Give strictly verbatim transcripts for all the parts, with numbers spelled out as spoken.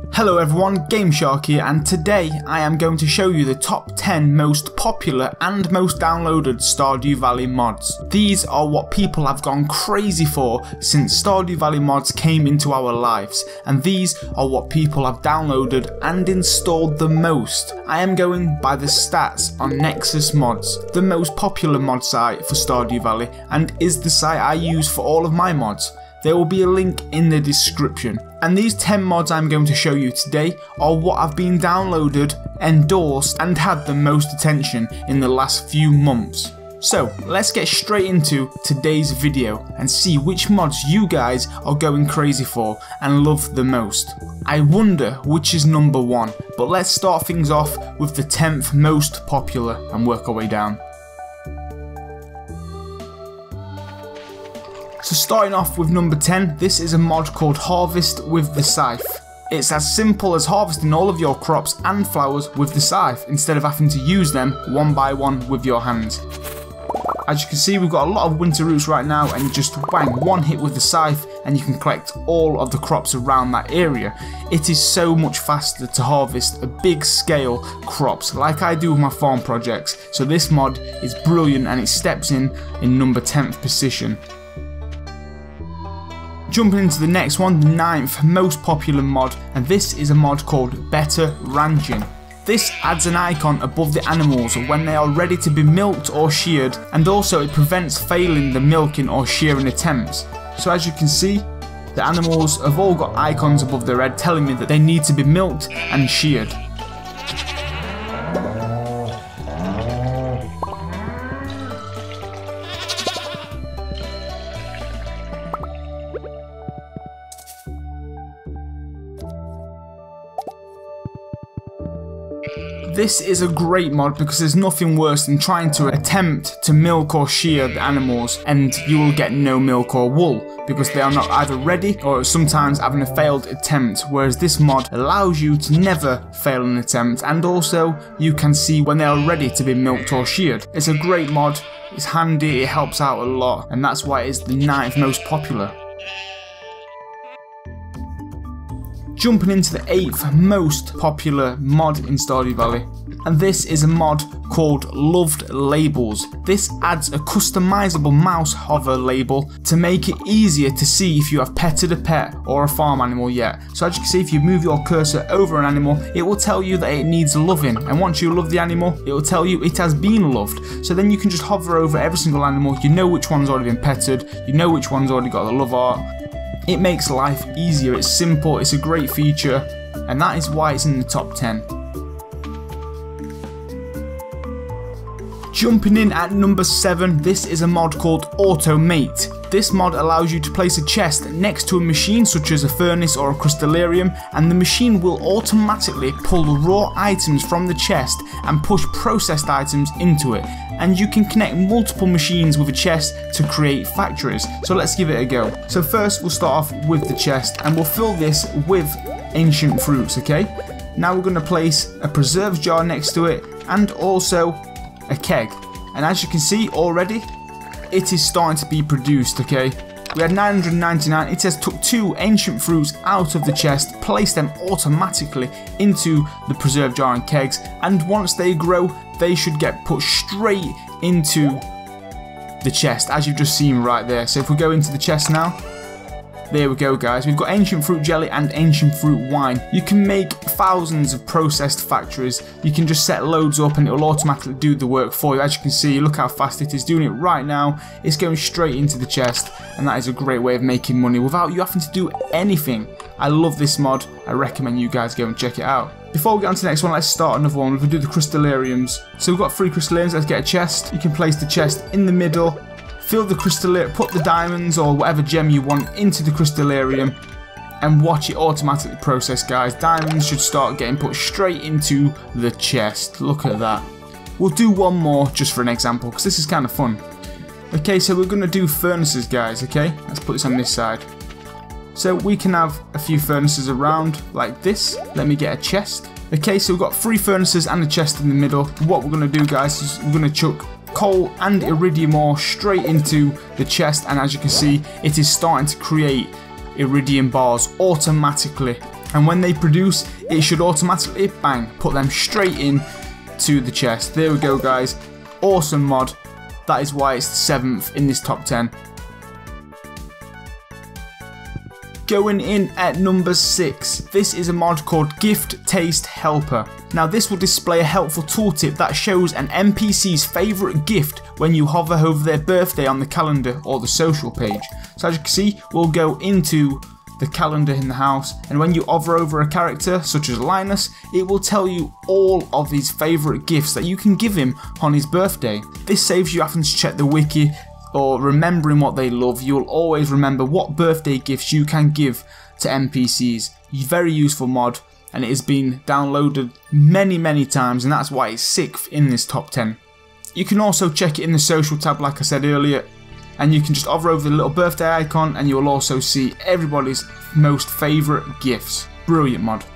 Hello everyone, GameShark here, and today I am going to show you the top ten most popular and most downloaded Stardew Valley mods. These are what people have gone crazy for since Stardew Valley mods came into our lives, and these are what people have downloaded and installed the most. I am going by the stats on Nexus Mods, the most popular mod site for Stardew Valley, and is the site I use for all of my mods. There will be a link in the description. And these ten mods I'm going to show you today are what have been downloaded, endorsed and had the most attention in the last few months. So let's get straight into today's video and see which mods you guys are going crazy for and love the most. I wonder which is number one, but let's start things off with the tenth most popular and work our way down. So starting off with number ten, this is a mod called Harvest with the Scythe. It's as simple as harvesting all of your crops and flowers with the scythe instead of having to use them one by one with your hands. As you can see, we've got a lot of winter roots right now, and just bang, one hit with the scythe and you can collect all of the crops around that area. It is so much faster to harvest a big scale crops like I do with my farm projects, so this mod is brilliant and it steps in in number tenth position. Jumping into the next one, the ninth most popular mod, and this is a mod called Better Ranching. This adds an icon above the animals when they are ready to be milked or sheared, and also it prevents failing the milking or shearing attempts. So as you can see, the animals have all got icons above their head telling me that they need to be milked and sheared. This is a great mod because there's nothing worse than trying to attempt to milk or shear the animals and you will get no milk or wool because they are not either ready or sometimes having a failed attempt, whereas this mod allows you to never fail an attempt, and also you can see when they are ready to be milked or sheared. It's a great mod, it's handy, it helps out a lot, and that's why it's the ninth most popular. Jumping into the eighth most popular mod in Stardew Valley, and this is a mod called Loved Labels. This adds a customizable mouse hover label to make it easier to see if you have petted a pet or a farm animal yet. So as you can see, if you move your cursor over an animal, it will tell you that it needs loving, and once you love the animal, it will tell you it has been loved. So then you can just hover over every single animal, you know which one's already been petted, you know which one's already got the love art. It makes life easier, it's simple, it's a great feature, and that is why it's in the top ten. Jumping in at number seven, this is a mod called Automate. This mod allows you to place a chest next to a machine such as a furnace or a crystallarium, and the machine will automatically pull the raw items from the chest and push processed items into it. And you can connect multiple machines with a chest to create factories. So let's give it a go. So first we'll start off with the chest and we'll fill this with ancient fruits, okay? Now we're going to place a preserves jar next to it and also a keg. And as you can see already, it is starting to be produced, okay? We had nine hundred ninety-nine, it has took two ancient fruits out of the chest, placed them automatically into the preserve jar and kegs, and once they grow, they should get put straight into the chest, as you've just seen right there. So if we go into the chest now, there we go guys, we've got ancient fruit jelly and ancient fruit wine. You can make thousands of processed factories, you can just set loads up and it will automatically do the work for you. As you can see, look how fast it is doing it right now. It's going straight into the chest, and that is a great way of making money without you having to do anything. I love this mod, I recommend you guys go and check it out. Before we get on to the next one, let's start another one. We'll do the crystallariums. So we've got three crystallariums, let's get a chest. You can place the chest in the middle, fill the crystallarium, put the diamonds or whatever gem you want into the crystallarium, and watch it automatically process, guys. Diamonds should start getting put straight into the chest. Look at that. We'll do one more just for an example because this is kind of fun. Okay, so we're going to do furnaces, guys, okay? Let's put this on this side. So we can have a few furnaces around like this. Let me get a chest. Okay, so we've got three furnaces and a chest in the middle. What we're going to do, guys, is we're going to chuck coal and iridium ore straight into the chest, and as you can see, it is starting to create iridium bars automatically. and when they produce, it should automatically, bang, put them straight in to the chest. There we go, guys. Awesome mod. That is why it's the seventh in this top ten. Going in at number six, this is a mod called Gift Taste Helper. Now this will display a helpful tooltip that shows an N P C's favourite gift when you hover over their birthday on the calendar or the social page. So as you can see, we'll go into the calendar in the house, and when you hover over a character such as Linus, it will tell you all of his favourite gifts that you can give him on his birthday. This saves you having to check the wiki or remembering what they love. You'll always remember what birthday gifts you can give to N P Cs. Very useful mod, and it has been downloaded many many times, and that's why it's sixth in this top ten. You can also check it in the social tab like I said earlier, and you can just hover over the little birthday icon and you'll also see everybody's most favourite gifts. Brilliant mod.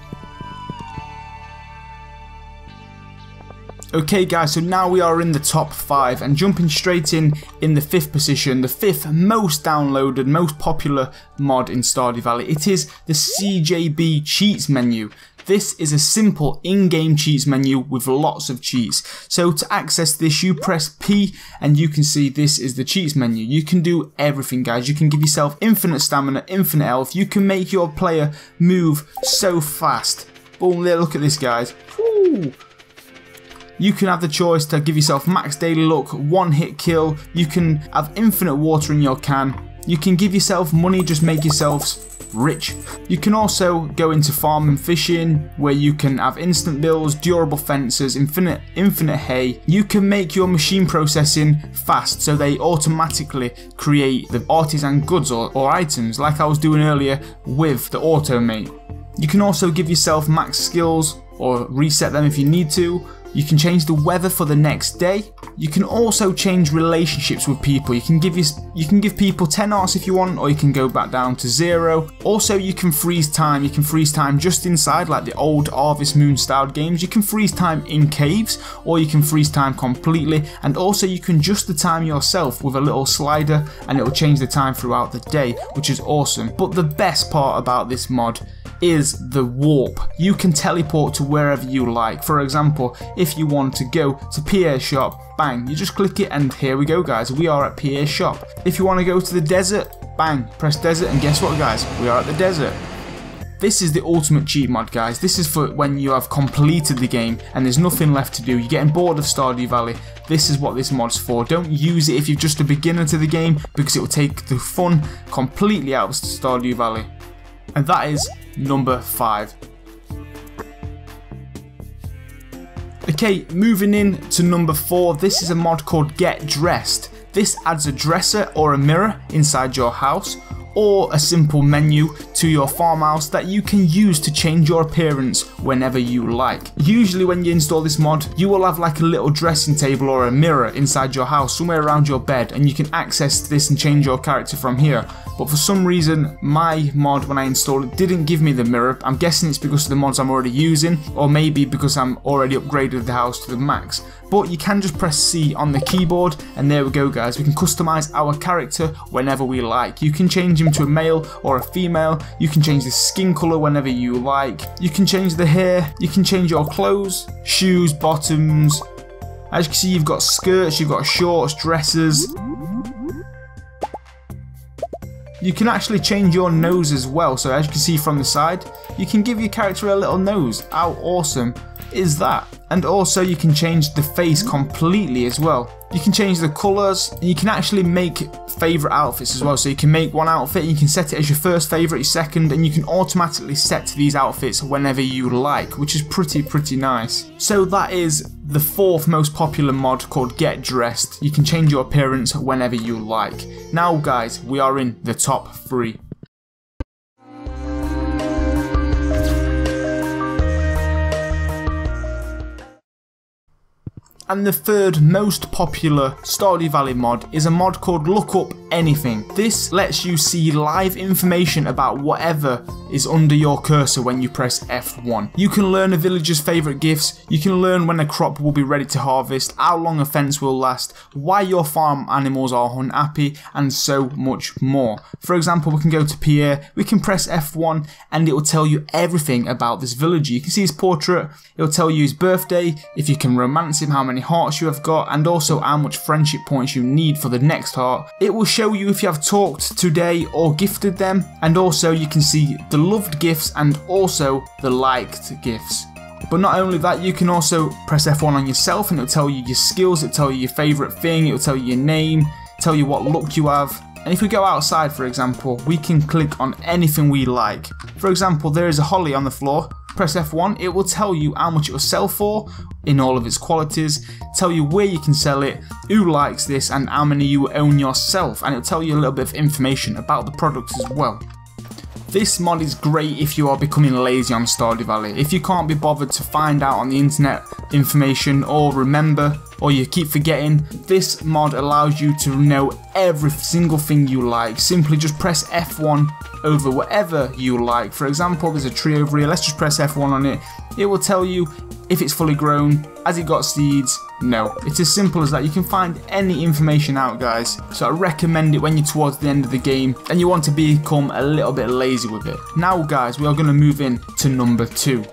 Okay guys, so now we are in the top five, and jumping straight in in the fifth position, the fifth most downloaded, most popular mod in Stardew Valley. It is the C J B cheats menu. This is a simple in-game cheats menu with lots of cheats. So to access this, you press P and you can see this is the cheats menu. You can do everything, guys. You can give yourself infinite stamina, infinite health. You can make your player move so fast. Boom, there, look at this, guys. Woo. You can have the choice to give yourself max daily luck, one hit kill. You can have infinite water in your can. You can give yourself money, just make yourselves rich. You can also go into farm and fishing, where you can have instant bills, durable fences, infinite infinite hay. You can make your machine processing fast, so they automatically create the artisan goods or, or items like I was doing earlier with the automate. You can also give yourself max skills or reset them if you need to. You can change the weather for the next day. You can also change relationships with people. You can give you, you can give people ten hearts if you want, or you can go back down to zero. Also, you can freeze time. You can freeze time just inside, like the old Harvest Moon style games. You can freeze time in caves, or you can freeze time completely. And also, you can adjust the time yourself with a little slider, and it will change the time throughout the day, which is awesome. But the best part about this mod is the warp. You can teleport to wherever you like. For example, if you want to go to Pierre's shop, bang, you just click it and here we go, guys, we are at Pierre's shop. If you want to go to the desert, bang, press desert, and guess what, guys, we are at the desert. This is the ultimate cheat mod, guys. This is for when you have completed the game and there's nothing left to do. You're getting bored of Stardew Valley. This is what this mod's for. Don't use it if you're just a beginner to the game, because it will take the fun completely out of Stardew Valley. And that is number five. Okay, moving in to number four, this is a mod called Get Dressed. This adds a dresser or a mirror inside your house, or a simple menu to your farmhouse that you can use to change your appearance whenever you like. Usually when you install this mod, you will have like a little dressing table or a mirror inside your house, somewhere around your bed, and you can access this and change your character from here. But for some reason, my mod, when I installed it, didn't give me the mirror. I'm guessing it's because of the mods I'm already using, or maybe because I'm already upgraded the house to the max. But you can just press C on the keyboard, and there we go, guys. We can customize our character whenever we like. You can change him to a male or a female. You can change the skin color whenever you like. You can change the hair. You can change your clothes, shoes, bottoms. As you can see, you've got skirts, you've got shorts, dresses. You can actually change your nose as well, so as you can see from the side, you can give your character a little nose. How awesome is that? And also you can change the face completely as well. You can change the colours, and you can actually make favourite outfits as well. So you can make one outfit, and you can set it as your first favourite, your second, and you can automatically set these outfits whenever you like, which is pretty, pretty nice. So that is the fourth most popular mod called Get Dressed. You can change your appearance whenever you like. Now guys, we are in the top three. And the third most popular Stardew Valley mod is a mod called Look Up Anything. This lets you see live information about whatever is under your cursor when you press F one. You can learn a villager's favourite gifts, you can learn when a crop will be ready to harvest, how long a fence will last, why your farm animals are unhappy, and so much more. For example, we can go to Pierre, we can press F one and it will tell you everything about this villager. You can see his portrait, it will tell you his birthday, if you can romance him, how many hearts you have got, and also how much friendship points you need for the next heart. It will show you if you have talked today or gifted them, and also you can see the loved gifts and also the liked gifts. But not only that, you can also press F one on yourself and it'll tell you your skills, it'll tell you your favourite thing, it'll tell you your name, tell you what luck you have. And if we go outside, for example, we can click on anything we like. For example, there is a holly on the floor. Press F one, it will tell you how much it will sell for in all of its qualities, tell you where you can sell it, who likes this, and how many you own yourself, and it'll tell you a little bit of information about the products as well. This mod is great if you are becoming lazy on Stardew Valley. If you can't be bothered to find out on the internet information or remember, or you keep forgetting, this mod allows you to know every single thing you like. Simply just press F one over whatever you like. For example, there's a tree over here, let's just press F one on it. It will tell you if it's fully grown, has it got seeds? No. It's as simple as that. You can find any information out, guys. So I recommend it when you're towards the end of the game and you want to become a little bit lazy with it. Now guys, we are going to move in to number two.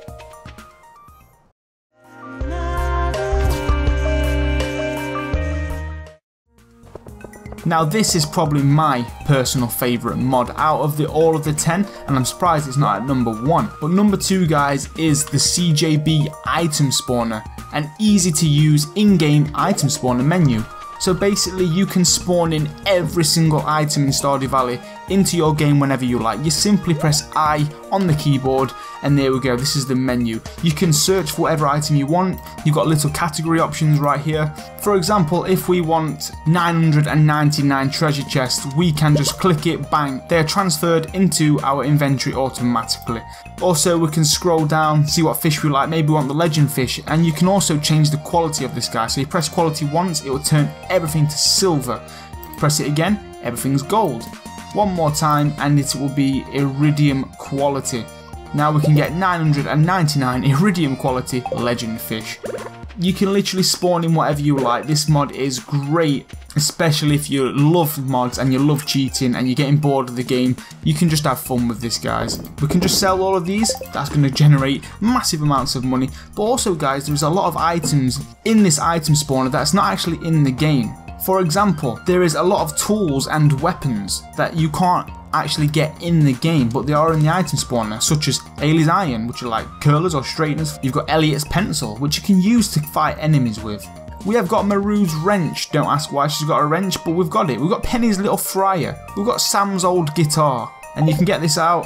Now this is probably my personal favourite mod out of the all of the ten, and I'm surprised it's not at number one. But number two, guys, is the C J B item spawner, an easy to use in-game item spawner menu. So basically you can spawn in every single item in Stardew Valley into your game whenever you like. You simply press I on the keyboard and there we go, this is the menu. You can search for whatever item you want. You've got little category options right here. For example, if we want nine hundred ninety-nine treasure chests, we can just click it, bang, they're transferred into our inventory automatically. Also we can scroll down, see what fish we like, maybe we want the legend fish, and you can also change the quality of this guy. So you press quality once, it will turn everything to silver. Press it again, everything's gold. One more time and it will be iridium quality. Now we can get nine hundred ninety-nine iridium quality legend fish. You can literally spawn in whatever you like. This mod is great, especially if you love mods and you love cheating and you're getting bored of the game. You can just have fun with this, guys. We can just sell all of these. That's going to generate massive amounts of money. But also, guys, there's a lot of items in this item spawner that's not actually in the game. For example, there is a lot of tools and weapons that you can't actually get in the game, but they are in the item spawner, such as Ailey's iron, which are like curlers or straighteners. You've got Elliot's pencil, which you can use to fight enemies with. We have got Maru's wrench. Don't ask why she's got a wrench, but we've got it. We've got Penny's little fryer. We've got Sam's old guitar, and you can get this out.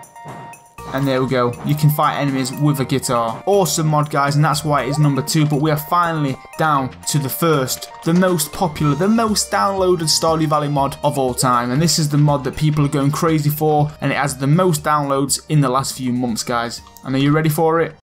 And there we go, you can fight enemies with a guitar. Awesome mod, guys, and that's why it is number two. But we are finally down to the first, the most popular, the most downloaded Stardew Valley mod of all time. And this is the mod that people are going crazy for, and it has the most downloads in the last few months, guys. And are you ready for it?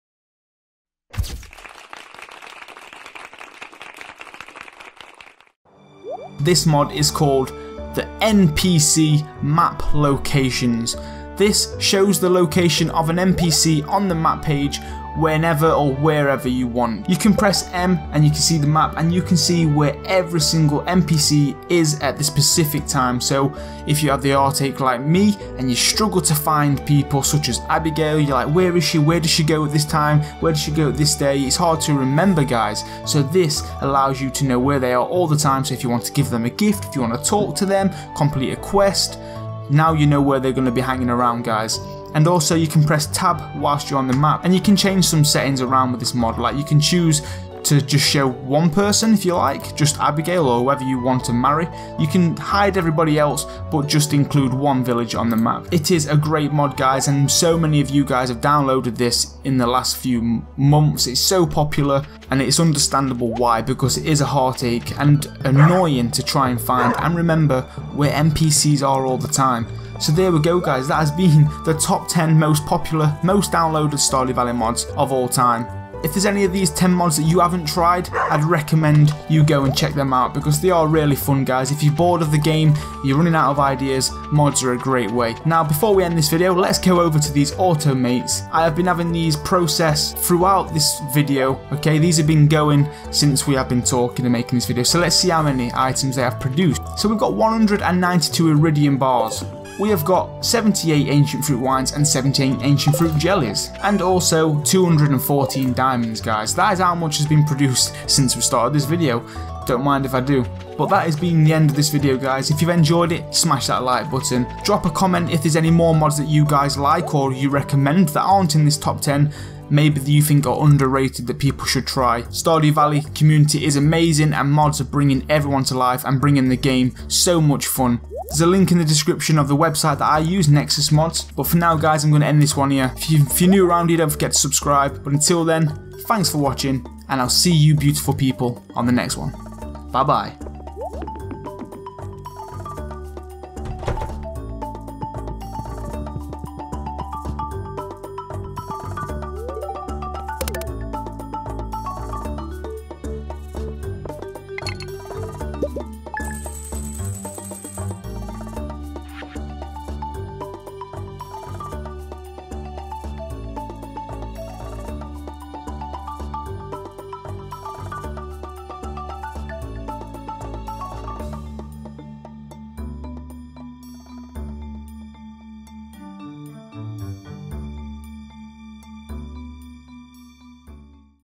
This mod is called the N P C Map Locations. This shows the location of an N P C on the map page whenever or wherever you want. You can press M and you can see the map and you can see where every single N P C is at the specific time. So if you have the heartache like me and you struggle to find people such as Abigail, you're like, where is she, where does she go at this time, where does she go at this day? It's hard to remember, guys. So this allows you to know where they are all the time. So if you want to give them a gift, if you want to talk to them, complete a quest, now you know where they're going to be hanging around, guys. And also you can press tab whilst you're on the map, and you can change some settings around with this mod. Like you can choose to just show one person if you like, just Abigail or whoever you want to marry. You can hide everybody else but just include one village on the map. It is a great mod, guys, and so many of you guys have downloaded this in the last few months. It's so popular and it's understandable why, because it is a heartache and annoying to try and find and remember where N P Cs are all the time. So there we go, guys, that has been the top ten most popular, most downloaded Stardew Valley mods of all time. if there's any of these ten mods that you haven't tried, I'd recommend you go and check them out because they are really fun, guys. If you're bored of the game, you're running out of ideas, mods are a great way. Now, before we end this video, let's go over to these automates. I have been having these processed throughout this video, okay? These have been going since we have been talking and making this video, so let's see how many items they have produced. So we've got one hundred ninety-two iridium bars. We have got seventy-eight ancient fruit wines and seventy-eight ancient fruit jellies, and also two hundred fourteen diamonds, guys. That is how much has been produced since we started this video. Don't mind if I do. But that has been the end of this video, guys. If you've enjoyed it, smash that like button. Drop a comment if there's any more mods that you guys like or you recommend that aren't in this top ten. Maybe that you think are underrated that people should try. Stardew Valley community is amazing and mods are bringing everyone to life and bringing the game so much fun. There's a link in the description of the website that I use, Nexus Mods. But for now, guys, I'm going to end this one here. If, you, if you're new around here, don't forget to subscribe. But until then, thanks for watching, and I'll see you beautiful people on the next one. Bye bye.